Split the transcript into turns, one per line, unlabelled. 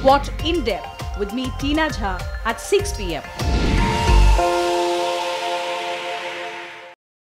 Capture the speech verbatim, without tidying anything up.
Watch In Depth with me, Tina Jha, at six p m